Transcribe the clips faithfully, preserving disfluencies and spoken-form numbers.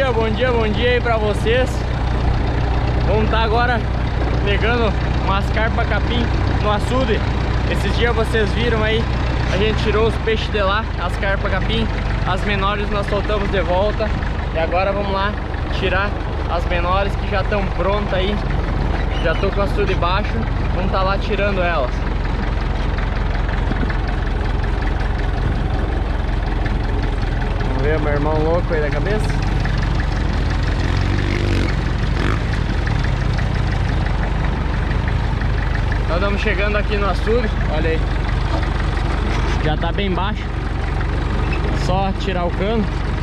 dia, bom dia, bom dia aí pra vocês. Vamos estar agora pegando umas carpa capim no açude. Esses dias vocês viram aí, a gente tirou os peixes de lá, as carpa capim. As menores nós soltamos de volta. E agora vamos lá tirar as menores que já estão prontas aí. Já tô com o açude baixo, vamos estar lá tirando elas. Vamos ver o meu irmão louco aí da cabeça. Nós estamos chegando aqui no açude, olha aí. Já tá bem baixo. Só tirar o cano.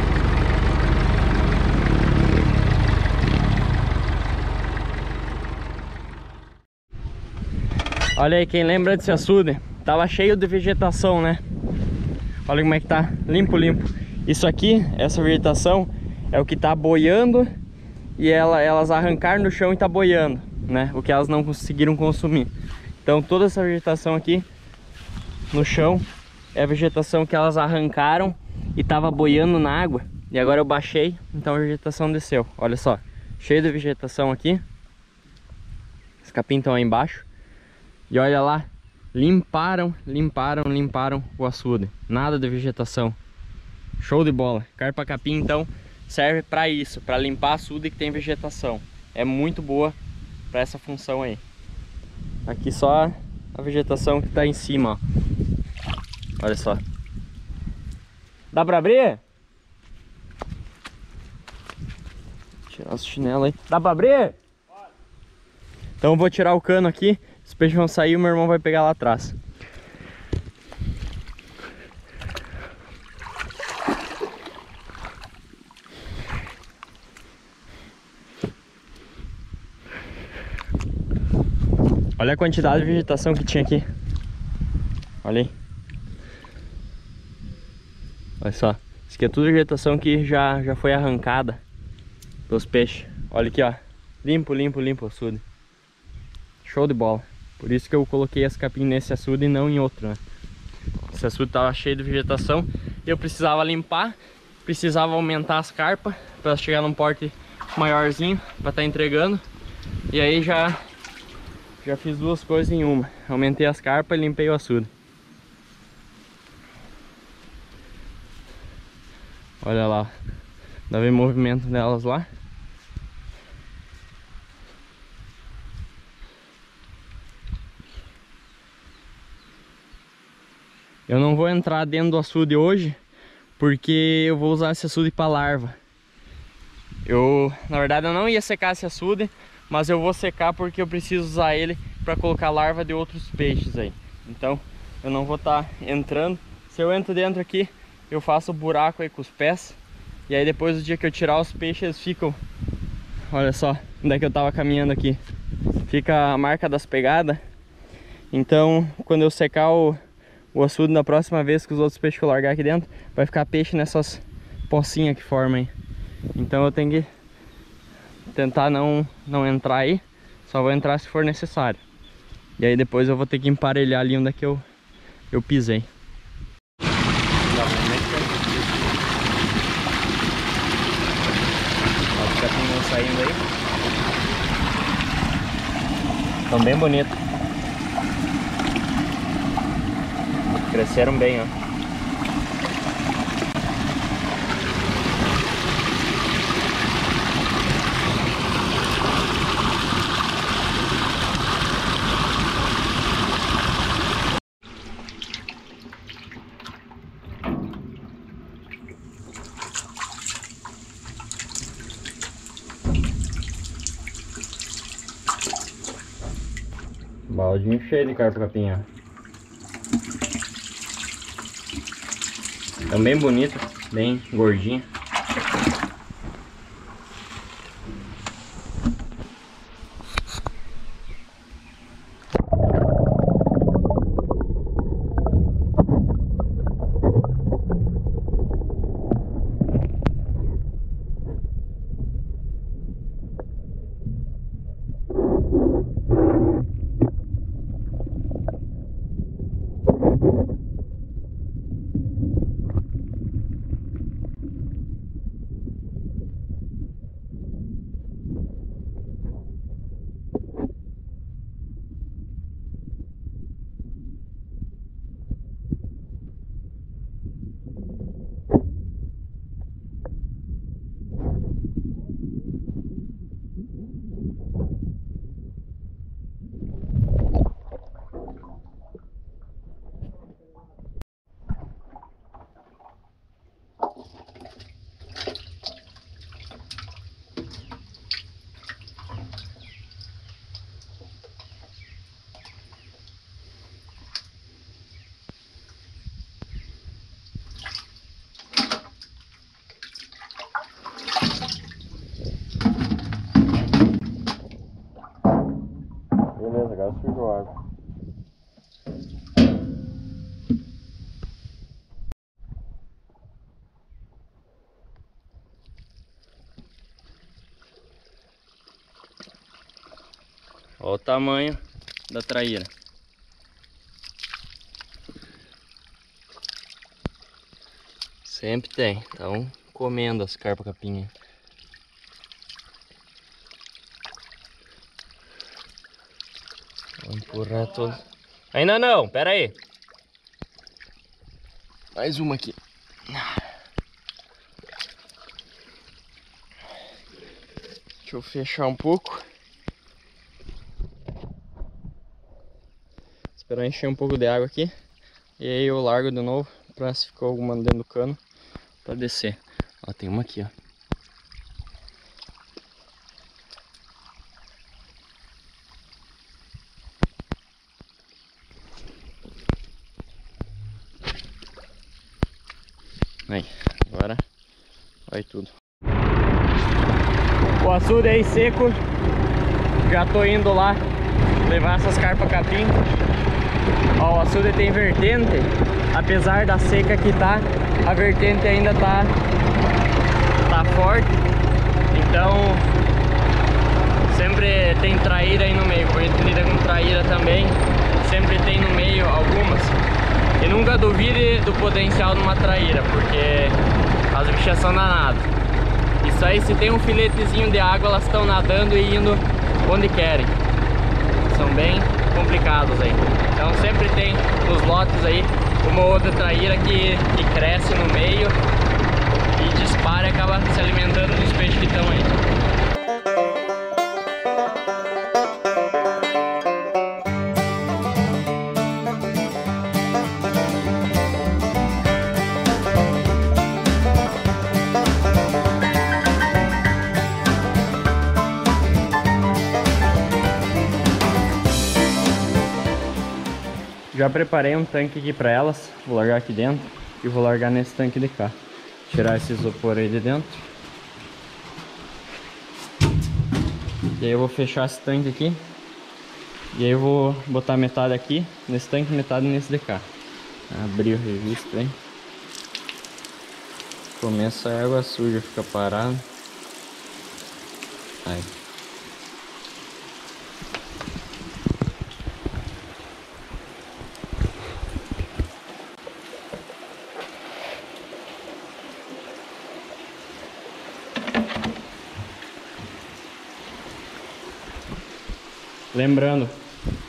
Olha aí, quem lembra desse açude, tava cheio de vegetação, né? Olha como é que tá, limpo, limpo. Isso aqui, essa vegetação, é o que tá boiando. E ela, elas arrancaram do chão e tá boiando, né? O que elas não conseguiram consumir. Então toda essa vegetação aqui no chão é a vegetação que elas arrancaram e tava boiando na água. E agora eu baixei, então a vegetação desceu. Olha só, cheio de vegetação aqui. Os capim estão aí embaixo. E olha lá, limparam, limparam, limparam o açude. Nada de vegetação. Show de bola. Carpa capim então serve para isso, para limpar açude que tem vegetação. É muito boa para essa função aí. Aqui só a vegetação que tá em cima, ó. Olha só. Dá pra abrir? Tirar os chinelos aí. Dá pra abrir? Pode. Então eu vou tirar o cano aqui. Os peixes vão sair e o meu irmão vai pegar lá atrás. Olha a quantidade de vegetação que tinha aqui. Olha aí. Olha só. Isso aqui é tudo vegetação que já, já foi arrancada pelos peixes. Olha aqui, ó. Limpo, limpo, limpo o açude. Show de bola. Por isso que eu coloquei as capim nesse açude e não em outro, né? Esse açude tava cheio de vegetação. Eu precisava limpar. Precisava aumentar as carpas para chegar num porte maiorzinho para estar entregando. E aí já... Já fiz duas coisas em uma. Aumentei as carpas e limpei o açude. Olha lá. Dá ver movimento delas lá. Eu não vou entrar dentro do açude hoje, porque eu vou usar esse açude para larva. Eu, na verdade, eu não ia secar esse açude, mas eu vou secar porque eu preciso usar ele para colocar larva de outros peixes aí. Então eu não vou estar tá entrando. Se eu entro dentro aqui, eu faço o buraco aí com os pés. E aí depois do dia que eu tirar os peixes, eles ficam... Olha só onde é que eu tava caminhando aqui. Fica a marca das pegadas. Então quando eu secar o, o açude na próxima vez que os outros peixes que eu largar aqui dentro, vai ficar peixe nessas pocinhas que formam aí. Então eu tenho que tentar não, não entrar aí. Só vou entrar se for necessário. E aí depois eu vou ter que emparelhar ali onde é que eu, eu pisei. Os capim vão saindo aí. Estão bem bonitos. Cresceram bem, ó. Baldinho cheio de carpa capim, ó. Estão bem bonito, bem gordinho. agora sujou a água. Olha o tamanho da traíra. Sempre tem, então comendo as carpa-capinha. Vou empurrar todo. Ainda não, pera aí. Mais uma aqui. Deixa eu fechar um pouco. Esperar encher um pouco de água aqui. E aí eu largo de novo pra se ficou alguma dentro do cano pra descer. Ó, tem uma aqui, ó. Aí, agora vai tudo. O açude aí seco. Já tô indo lá levar essas carpa-capim. Ó, o açude tem vertente. Apesar da seca que tá, a vertente ainda tá tá forte. Então sempre tem traíra aí no meio. Quando lida com traíra também, sempre tem no meio algumas. E nunca duvide do potencial de uma traíra, porque as bichas são danadas. Isso aí, se tem um filetezinho de água, elas estão nadando e indo onde querem. São bem complicados aí. Então sempre tem nos lotes aí uma ou outra traíra que, que cresce no meio e dispara e acaba se alimentando dos peixes que estão aí. Já preparei um tanque aqui pra elas, vou largar aqui dentro e vou largar nesse tanque de cá. Tirar esse isopor aí de dentro. E aí eu vou fechar esse tanque aqui. E aí eu vou botar metade aqui nesse tanque e metade nesse de cá. Abrir o registro aí. Começa a água suja, fica parado. Aí. Lembrando,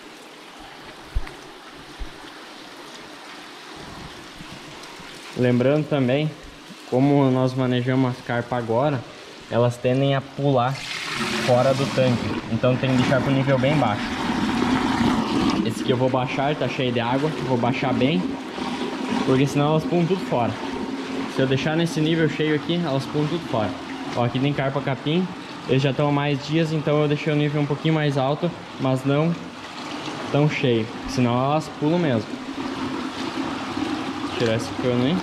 lembrando também, como nós manejamos as carpas agora, elas tendem a pular fora do tanque, então tem que deixar para o nível bem baixo. Esse aqui eu vou baixar, tá cheio de água, vou baixar bem, porque senão elas pulam tudo fora. Se eu deixar nesse nível cheio aqui, elas pulam tudo fora. Ó, aqui tem carpa-capim. Eles já estão há mais dias, então eu deixei o nível um pouquinho mais alto, mas não tão cheio, senão elas pulam mesmo. Vou tirar esse cano aí.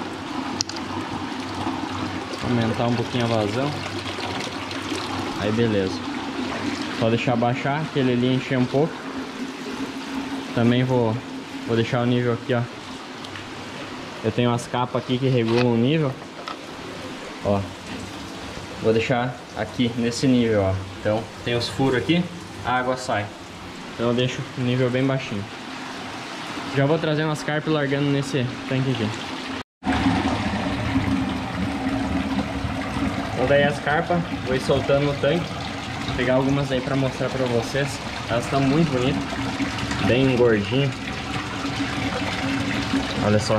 Aumentar um pouquinho a vazão. Aí beleza. Só deixar baixar, aquele ali encher um pouco. Também vou, vou deixar o nível aqui, ó. Eu tenho as capas aqui que regulam o nível. Ó. Vou deixar aqui nesse nível, ó. Então tem os furos aqui, a água sai. Então eu deixo o nível bem baixinho. Já vou trazendo as carpas e largando nesse tanque aqui. Então daí as carpas, vou ir soltando no tanque. Vou pegar algumas aí pra mostrar pra vocês. Elas estão muito bonitas, bem gordinhas. Olha só.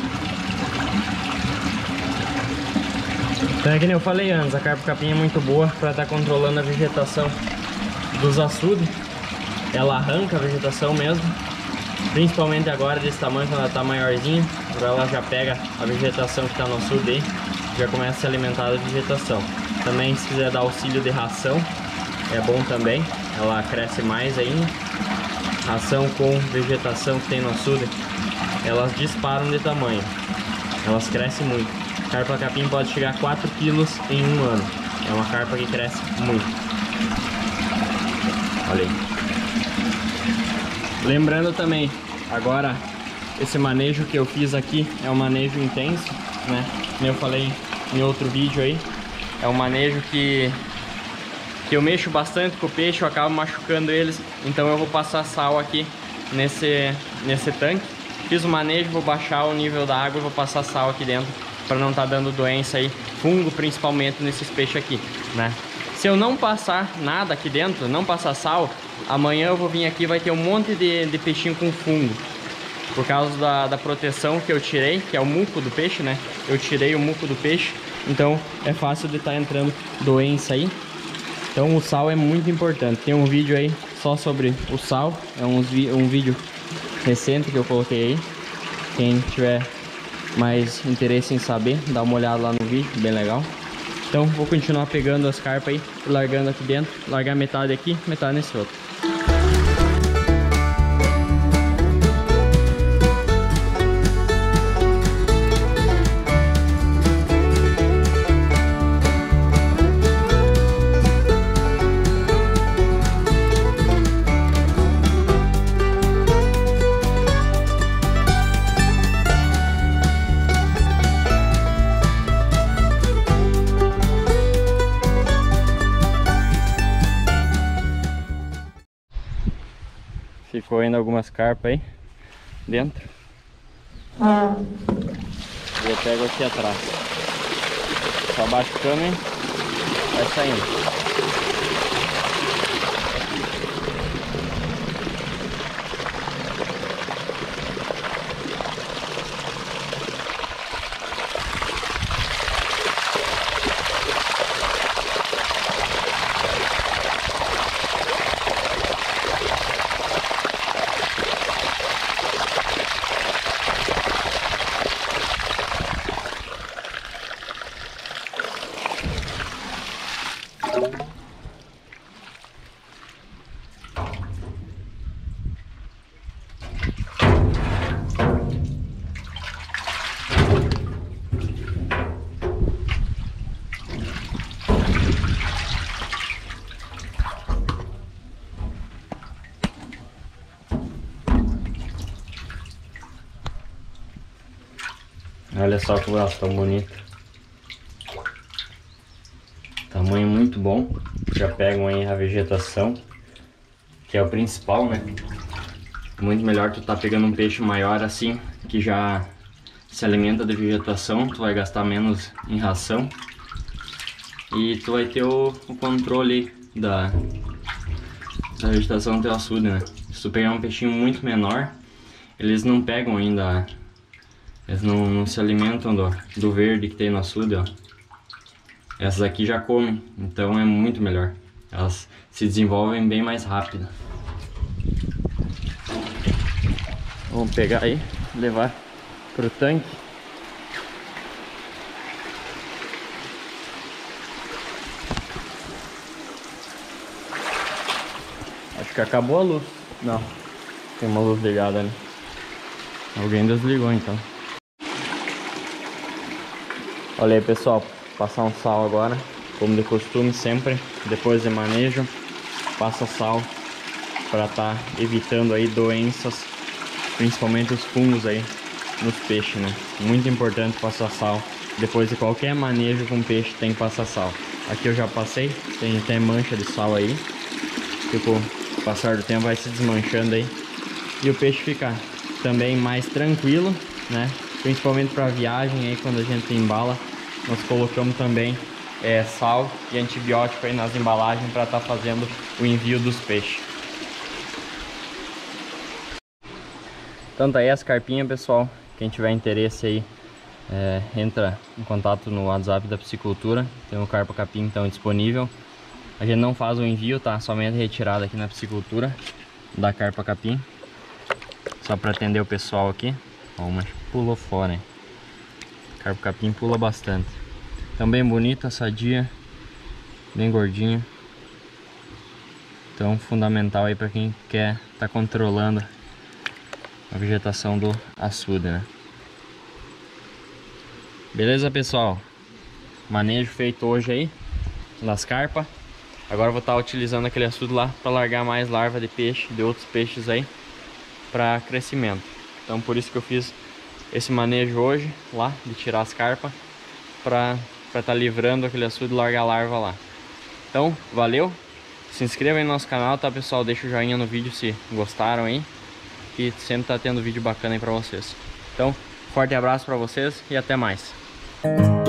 Então é que nem eu falei antes, a carpa-capim é muito boa para estar tá controlando a vegetação dos açudes. Ela arranca a vegetação mesmo, principalmente agora desse tamanho, quando ela está maiorzinha. Agora ela já pega a vegetação que está no açude aí, já começa a se alimentar da vegetação. Também se quiser dar auxílio de ração, é bom também, ela cresce mais ainda. Ração com vegetação que tem no açude, elas disparam de tamanho, elas crescem muito. Carpa-capim pode chegar a quatro quilos em um ano. É uma carpa que cresce muito. Olha aí. Lembrando também, agora esse manejo que eu fiz aqui é um manejo intenso, né? Como eu falei em outro vídeo aí, é um manejo que, que eu mexo bastante com o peixe, eu acabo machucando eles, então eu vou passar sal aqui nesse, nesse tanque. Fiz o manejo, vou baixar o nível da água e vou passar sal aqui dentro para não estar dando doença aí, fungo principalmente nesses peixes aqui, né? Se eu não passar nada aqui dentro, não passar sal, amanhã eu vou vir aqui e vai ter um monte de, de peixinho com fungo. Por causa da, da proteção que eu tirei, que é o muco do peixe, né? Eu tirei o muco do peixe, então é fácil de estar entrando doença aí. Então o sal é muito importante. Tem um vídeo aí só sobre o sal, é um, um vídeo recente que eu coloquei aí. Quem tiver mais interesse em saber, dá uma olhada lá no vídeo, bem legal. Então vou continuar pegando as carpas aí e largando aqui dentro. Largar metade aqui, metade nesse outro. Ficou ainda algumas carpas aí dentro. Eu pego aqui atrás. Só baixo o câmera e vai saindo. Olha só que braço tão bonito. Tamanho muito bom. Já pegam aí a vegetação, que é o principal, né? Muito melhor tu tá pegando um peixe maior assim, que já se alimenta de vegetação. Tu vai gastar menos em ração e tu vai ter o, o controle da, da vegetação do teu açude, né? Se tu pegar um peixinho muito menor, eles não pegam ainda. Eles não, não se alimentam do, do verde que tem no açude, ó. Essas aqui já comem, então é muito melhor. Elas se desenvolvem bem mais rápido. Vamos pegar aí, levar pro tanque. Acho que acabou a luz. Não, tem uma luz ligada ali. Alguém desligou então. Olha aí, pessoal, passar um sal agora, como de costume sempre, depois de manejo, passa sal para estar evitando aí doenças, principalmente os fungos aí nos peixes, né? Muito importante passar sal, depois de qualquer manejo com peixe tem que passar sal. Aqui eu já passei, tem até mancha de sal aí, que com o passar do tempo vai se desmanchando aí e o peixe fica também mais tranquilo, né? Principalmente para viagem aí, quando a gente embala, nós colocamos também é, sal e antibiótico aí nas embalagens para estar tá fazendo o envio dos peixes. Então tá aí as carpinhas, pessoal. Quem tiver interesse aí, é, entra em contato no WhatsApp da Piscicultura. Tem o carpa capim então disponível. A gente não faz o envio, tá? Somente retirada aqui na Piscicultura da carpa capim. Só para atender o pessoal aqui. Ó, mas pulou fora, hein? Carpa capim pula bastante. Também bonita, sadia, bem gordinha. Então fundamental aí para quem quer tá controlando a vegetação do açude, né? Beleza, pessoal? Manejo feito hoje aí nas carpas. Agora eu vou estar utilizando aquele açude lá para largar mais larva de peixe, de outros peixes aí. para crescimento. Então por isso que eu fiz esse manejo hoje lá, de tirar as carpas, para estar tá livrando aquele açude e largar a larva lá. Então, valeu! Se inscreva aí no nosso canal, tá pessoal? Deixa o joinha no vídeo se gostaram aí, que sempre tá tendo vídeo bacana aí pra vocês. Então, forte abraço pra vocês e até mais!